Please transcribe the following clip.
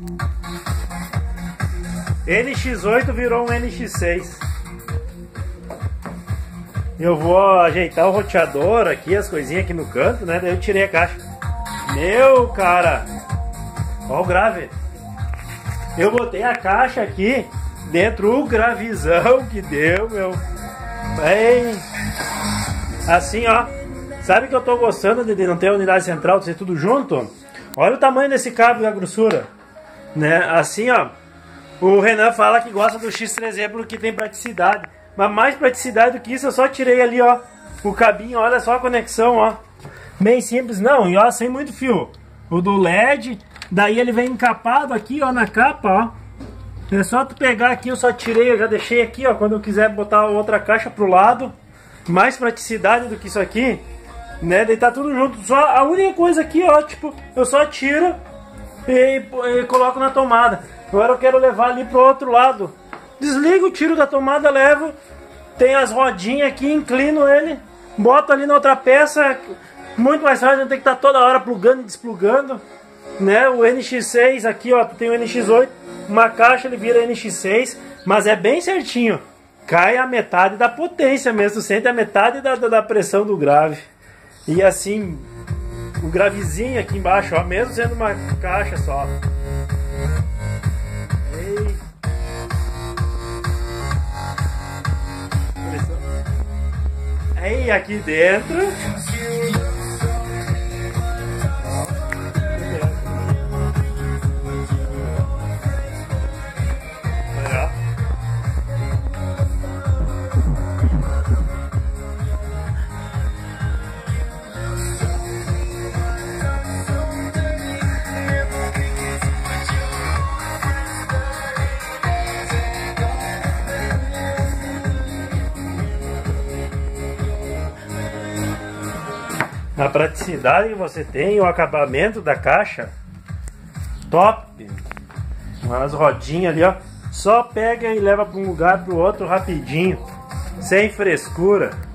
NX8 virou um NX6. Eu vou ajeitar o roteador aqui, as coisinhas aqui no canto, né? Daí eu tirei a caixa. Meu, cara! Olha o grave. Eu botei a caixa aqui dentro, o gravizão que deu, meu. Bem... Assim, ó. Sabe que eu tô gostando de não ter a unidade central, de ser tudo junto? Olha o tamanho desse cabo e a grossura. Né? Assim, ó. O Renan fala que gosta do X3E porque tem praticidade. Mas mais praticidade do que isso, eu só tirei ali, ó. O cabinho, olha só a conexão, ó. Bem simples, não. E ó, sem muito fio. O do LED, daí ele vem encapado aqui, ó, na capa, ó. É só tu pegar aqui, eu só tirei, eu já deixei aqui, ó. Quando eu quiser botar outra caixa pro lado. Mais praticidade do que isso aqui, né? Daí tá tudo junto. Só a única coisa aqui, ó, tipo, eu só tiro e coloco na tomada. Agora eu quero levar ali pro outro lado. Desligo, tiro da tomada, levo. Tem as rodinhas aqui, inclino ele, boto ali na outra peça. Muito mais fácil, não tem que estar toda hora plugando e desplugando, né? O NX6 aqui, ó, tu tem o NX8, uma caixa ele vira NX6, mas é bem certinho. Cai a metade da potência mesmo, tu sente a metade da pressão do grave. E assim, o gravezinho aqui embaixo, ó, mesmo sendo uma caixa só. Ei. Ei, aqui dentro. A praticidade que você tem, o acabamento da caixa, top. Umas rodinhas ali, ó. Só pega e leva para um lugar para o outro rapidinho, sem frescura.